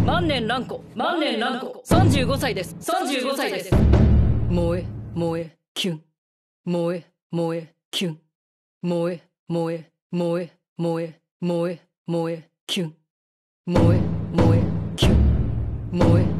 万年蘭子、万年蘭子、35歳です。35歳です。燃え燃えキュン、燃え燃えキュン、燃え燃え燃え燃え燃え燃えキュン、燃え燃えキュン、燃え